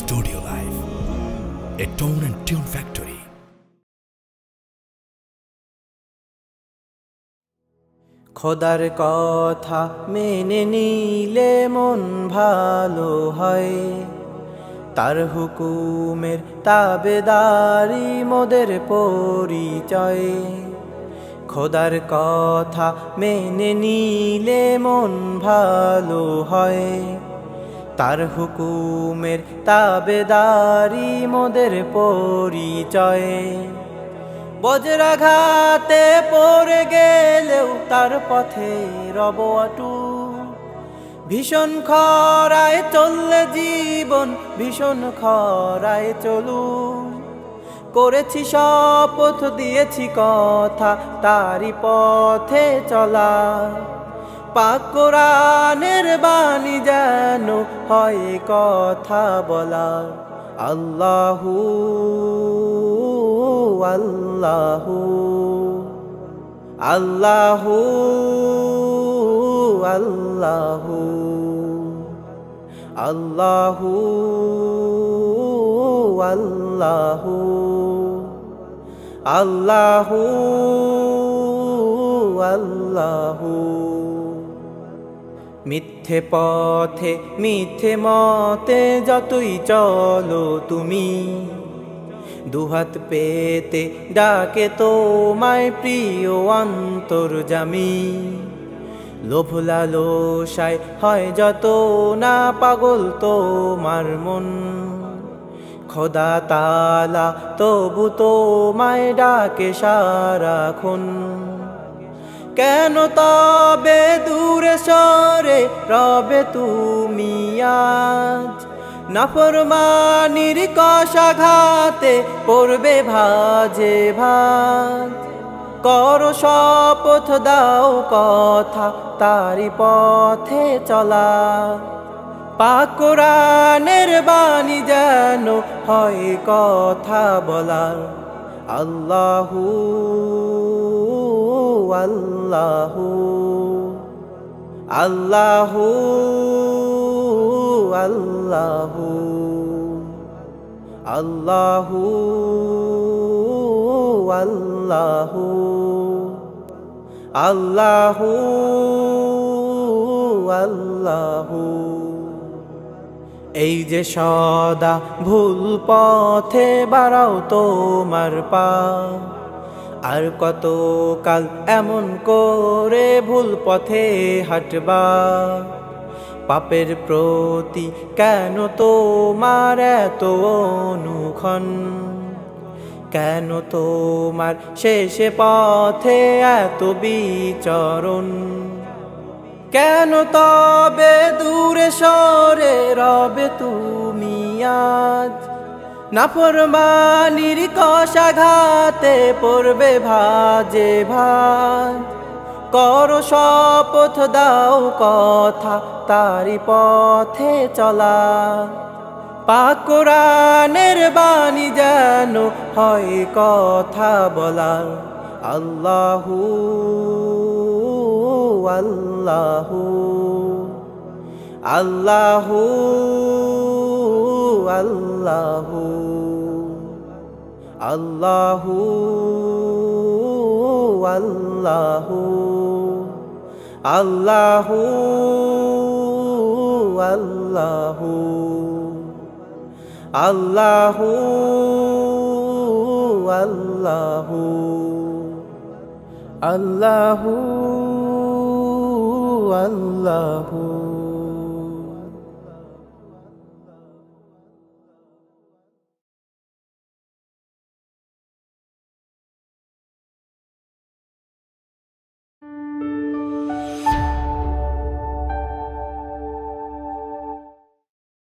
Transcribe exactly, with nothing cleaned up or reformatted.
Studio Live, a tone and tune factory. খোদার কথা মেনে নিলে মন ভালো হয়, তার হুকুমের তাবেদারি মোদের পরিচয়। খোদার কথা মেনে নিলে মন ভালো হয়, তার হুকুমের তাবেদারি মোদের পরিচয়। বজ্রাঘাতে পড়ে গেলেও তার পথে রব অটুট, ভীষণ খরায় চললে জীবন ভীষণ খরায় চলু। করেছি শপথ দিয়েছি কথা তারি পথে চলা, পাক কোরআনের বাণী যেন হয় কথা বলা। আল্লাহু আল্লাহু আল্লাহু আল্লাহু আল্লাহু আল্লাহু আল্লাহু আল্লাহু। মিথ্যে পথে মিথ্যে মতে যতই চলো তুমি, দুহাত পেতে ডাকে তোমায় প্রিয় অন্তর্যামী। লোভ লালসায় হয় যত না পাগল তোমার মন, খোদা তাআলা তবু তোমায় ডাকে সারাক্ষণ। কেন তবে দূরে সরে রবে তুমি আজ, নাফরমানির কষাঘাতে পড়বে ভাজে ভাজ। করো শপথ দাও কথা তারি পথে চলা, পাক কোরআনের বাণী যেন হয় কথা বলা। আল্লাহু আল্লাহু আল্লাহু আল্লাহু আল্লাহু আল্লাহু আল্লাহু আল্লাহু। এই যে সদা ভুল পথে বাড়াও তোমার পা, আর কত কাল এমন করে ভুল পথে হাঁটবা। পাপের প্রতি কেন তোমার এত অনুক্ষণ, কেন তোমার শেষে পথে এত বিচরণ। কেন তবে দূরে সরে রবে তুমি আজ, নাফরমানির কষাঘাতে পড়বে ভাজে ভাজ। করো শপথ দাও কথা তারি পথে চলা, পাক কোরআনের বাণী যেন হয় কথা বলা। আল্লাহু আল্লাহু আল্লাহু আল্লাহু আল্লাহু আল্লাহু আল্লাহু আল্লাহু আল্লাহু আল্লাহু আল্লাহু আল্লাহু।